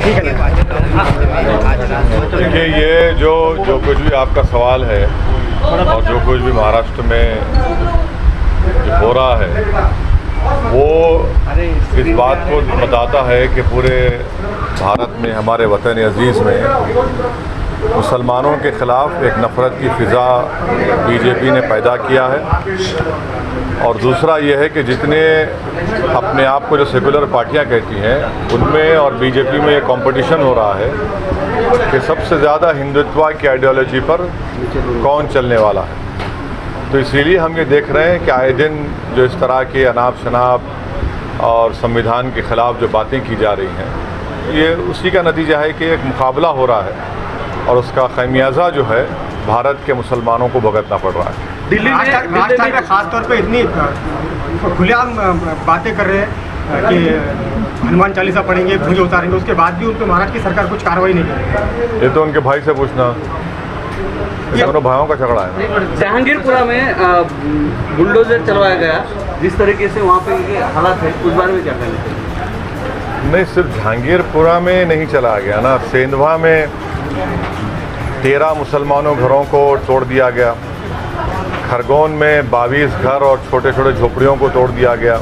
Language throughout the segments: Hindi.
देखिए, ये जो कुछ भी आपका सवाल है और जो कुछ भी महाराष्ट्र में जो हो रहा है वो इस बात को बताता है कि पूरे भारत में, हमारे वतन अजीज़ में मुसलमानों के ख़िलाफ़ एक नफ़रत की फ़िज़ा बीजेपी ने पैदा किया है। और दूसरा ये है कि जितने अपने आप को जो सेकुलर पार्टियां कहती हैं उनमें और बीजेपी में ये कंपटीशन हो रहा है कि सबसे ज़्यादा हिंदुत्व की आइडियोलॉजी पर कौन चलने वाला है। तो इसीलिए हम ये देख रहे हैं कि आए दिन जो इस तरह के अनाप शनाप और संविधान के ख़िलाफ़ जो बातें की जा रही हैं, ये उसी का नतीजा है कि एक मुकाबला हो रहा है और उसका खमियाजा जो है भारत के मुसलमानों को भुगतना पड़ रहा है। दिल्ली में खास तौर पे इतनी खुलेआम बातें कर रहे हैं कि हनुमान चालीसा पढ़ेंगे, ध्वज उतारेंगे, उसके बाद भी उनको महाराष्ट्र की सरकार कुछ कार्रवाई नहीं करेगी। ये तो उनके भाई से पूछना, दोनों भाइयों का झगड़ा है। जहांगीरपुरा में बुलडोजर चलवाया गया, जिस तरीके से वहाँ पे हालात है, उस बारे में क्या कहना चाहिए? नहीं, सिर्फ जहांगीरपुरा में नहीं चला गया ना, सेंधवा में 13 मुसलमानों घरों को तोड़ दिया गया, खरगोन में 22 घर और छोटे छोटे झोपड़ियों को तोड़ दिया गया।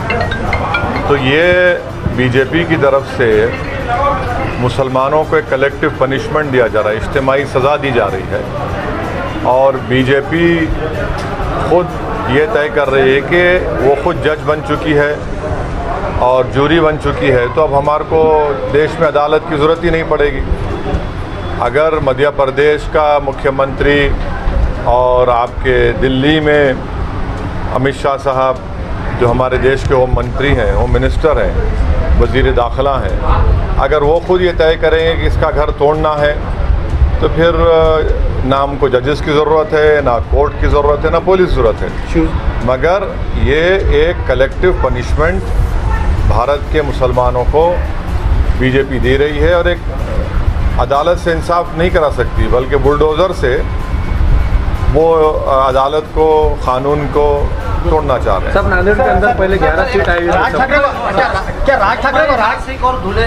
तो ये बीजेपी की तरफ से मुसलमानों को एक कलेक्टिव पनिशमेंट दिया जा रहा है, इज्तिमाई सज़ा दी जा रही है। और बीजेपी खुद ये तय कर रही है कि वो खुद जज बन चुकी है और जूरी बन चुकी है, तो अब हमारे को देश में अदालत की ज़रूरत ही नहीं पड़ेगी। अगर मध्य प्रदेश का मुख्यमंत्री और आपके दिल्ली में अमित शाह साहब जो हमारे देश के होम मंत्री हैं, होम मिनिस्टर हैं, वज़ीर दाखिला हैं, अगर वो खुद ये तय करेंगे कि इसका घर तोड़ना है, तो फिर ना हमको जजेस की ज़रूरत है, ना कोर्ट की ज़रूरत है, ना पुलिस की ज़रूरत है। मगर ये एक कलेक्टिव पनिशमेंट भारत के मुसलमानों को बीजेपी दे रही है और एक अदालत से इंसाफ नहीं करा सकती, बल्कि बुलडोज़र से वो अदालत को, कानून को तोड़ना चाह रहे हैं। सब नांदेड़ के अंदर पहले 11 सीट आई हुई है। क्या राज ठाकरे को राज सिंह और धुले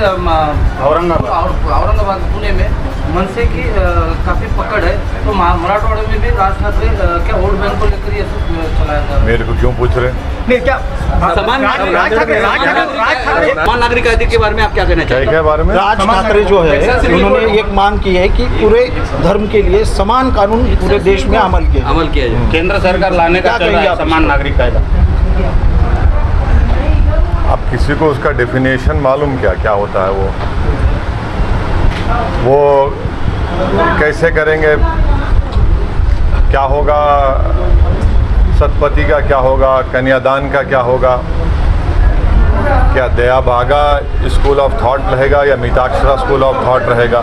औरंगाबाद पुणे में मनसे की काफ़ी पकड़ है, तो मराठवाड़े में भी राज ठाकरे क्या वोट बैंक को लेकर ये चलाया जा रहा है? मेरे को क्यों पूछ रहे हैं? नहीं, क्या समान नागरिक अधिकार के बारे में आप क्या कहना चाहिए? क्या बारे में? राज ठाकरे जो है उन्होंने एक मांग की है कि पूरे धर्म के लिए समान कानून पूरे देश में अमल किया जाए। केंद्र सरकार लाने का चल रहा है समान नागरिक कायदा। अब किसी को उसका डेफिनेशन मालूम क्या होता है? वो कैसे करेंगे? क्या होगा? सतपति का क्या होगा? कन्यादान का क्या होगा? क्या दया भागा स्कूल ऑफ थॉट रहेगा या मिताक्षरा स्कूल ऑफ थॉट रहेगा?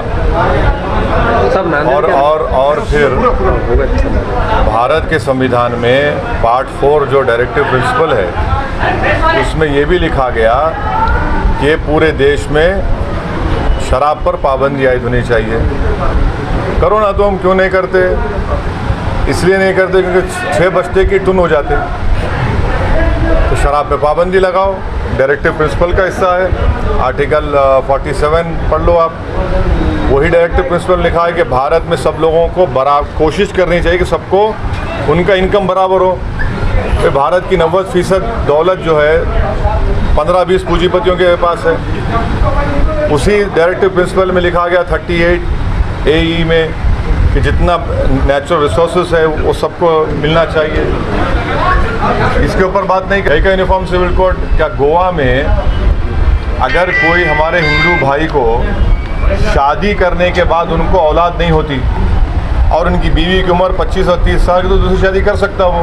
और फिर भारत के संविधान में पार्ट 4 जो डायरेक्टिव प्रिंसिपल है, उसमें ये भी लिखा गया कि पूरे देश में शराब पर पाबंदी आयद होनी चाहिए। करो ना, तो हम क्यों नहीं करते? इसलिए नहीं करते क्योंकि 6 बजते की टुन हो जाते। तो शराब पे पाबंदी लगाओ, डायरेक्टिव प्रिंसिपल का हिस्सा है। आर्टिकल 47 पढ़ लो आप, वही डायरेक्टिव प्रिंसिपल लिखा है कि भारत में सब लोगों को कोशिश करनी चाहिए कि सबको उनका इनकम बराबर हो। तो भारत की 90% दौलत जो है 15-20 पूंजीपतियों के पास है। उसी डायरेक्टिव प्रिंसिपल में लिखा गया 38 AE में कि जितना नेचुरल रिसोर्सेज है वो सबको मिलना चाहिए। इसके ऊपर बात नहीं कही का यूनिफॉर्म सिविल कोड। क्या गोवा में अगर कोई हमारे हिंदू भाई को शादी करने के बाद उनको औलाद नहीं होती और उनकी बीवी की उम्र 25 और 30 साल की, तो दूसरी शादी कर सकता वो।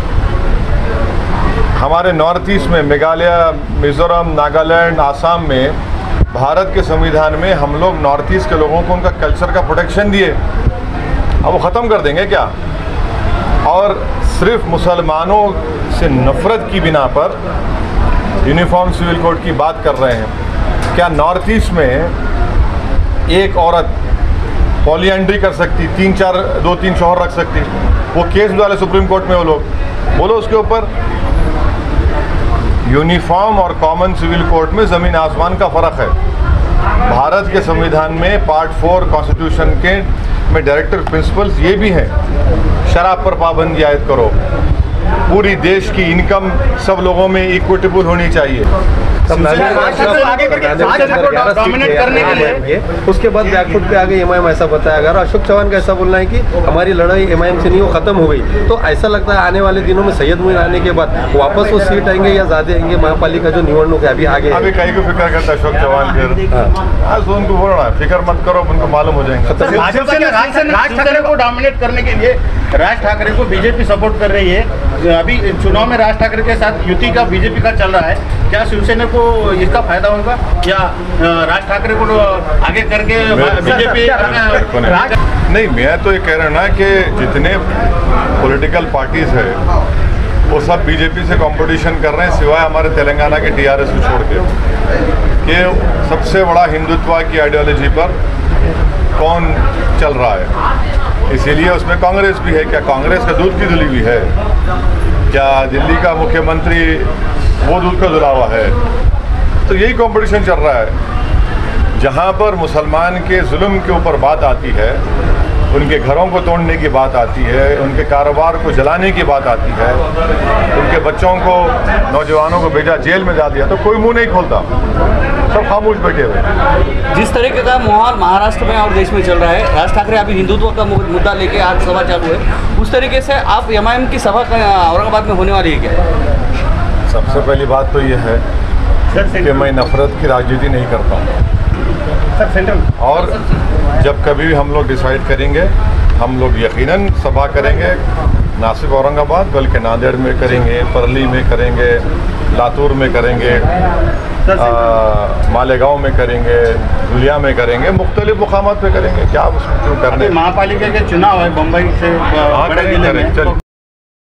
हमारे नॉर्थ ईस्ट में मेघालय, मिज़ोरम, नागालैंड, आसाम में भारत के संविधान में हम लोग नॉर्थ ईस्ट के लोगों को उनका कल्चर का प्रोटेक्शन दिए। अब वो ख़त्म कर देंगे क्या? और सिर्फ मुसलमानों से नफ़रत की बिना पर यूनिफॉर्म सिविल कोड की बात कर रहे हैं। क्या नॉर्थ ईस्ट में एक औरत पॉलीएंड्री कर सकती, 2-3 शौहर रख सकती? वो केस डाले सुप्रीम कोर्ट में वो लोग, बोलो उसके ऊपर। यूनिफॉर्म और कॉमन सिविल कोड में ज़मीन आसमान का फ़र्क है। भारत के संविधान में पार्ट 4 कॉन्स्टिट्यूशन के में डायरेक्टर प्रिंसिपल्स ये भी हैं, शराब पर पाबंदी आयद करो, पूरी देश की इनकम सब लोगों में इक्विटेबल होनी चाहिए। डोमिनेट करने के लिए उसके बाद बैकफुट पे आगे एमआईएम ऐसा बताया। अगर अशोक चव्हाण का ऐसा बोलना है कि हमारी लड़ाई एमआईएम से नहीं, वो खत्म हो गई, तो ऐसा लगता है आने वाले दिनों में सैयद मुईन आने के बाद वापस वो सीट आएंगे या ज्यादा आएंगे। महापालिका जो निवडणूक है अभी आगे अभी कहीं को फिक्र करता अशोक चव्हाण, फिर आज उनको बोलना है फिक्र मत करो, उनको मालूम हो जाएंगे। भाजपा ने राज ठाकरे को डोमिनेट करने के लिए राज ठाकरे को बीजेपी सपोर्ट कर रही है। अभी चुनाव में राज ठाकरे के साथ युति का बीजेपी का चल रहा है, क्या शिवसेना को इसका फायदा होगा या राज ठाकरे को आगे करके बीजेपी? नहीं, मैं तो ये कह रहा ना कि जितने पॉलिटिकल पार्टीज है वो सब बीजेपी से कंपटीशन कर रहे हैं, सिवाय हमारे तेलंगाना के टीआरएस को छोड़ के, कि सबसे बड़ा हिंदुत्व की आइडियोलॉजी पर कौन चल रहा है। इसीलिए उसमें कांग्रेस भी है। क्या कांग्रेस का दूध की धुली हुई है? क्या दिल्ली का मुख्यमंत्री वो दूध का धुला हुआ है? तो यही कंपटीशन चल रहा है। जहाँ पर मुसलमान के जुल्म के ऊपर बात आती है, उनके घरों को तोड़ने की बात आती है, उनके कारोबार को जलाने की बात आती है, उनके बच्चों को, नौजवानों को भेजा जेल में डाल दिया, तो कोई मुंह नहीं खोलता, सब खामोश बैठे हुए। जिस तरीके का माहौल महाराष्ट्र में और देश में चल रहा है, राज ठाकरे अभी हिंदुत्व का मुद्दा लेके आज सभा चालू है, उस तरीके से आप एमआईएम की सभा औरंगाबाद में होने वाली है क्या? सबसे पहली बात तो यह है कि मैं नफरत की राजनीति नहीं करता हूँ, और जब कभी भी हम लोग डिसाइड करेंगे, हम लोग यकीनन सभा करेंगे, ना सिर्फ औरंगाबाद बल्कि नांदेड़ में करेंगे, परली में करेंगे, लातूर में करेंगे, मालेगांव में करेंगे, धुलिया में करेंगे, मुख्तलिफ मुकामात पे करेंगे। क्या उसमें क्यों करने? महापालिका के चुनाव है बम्बई से बड़े जिले में, तो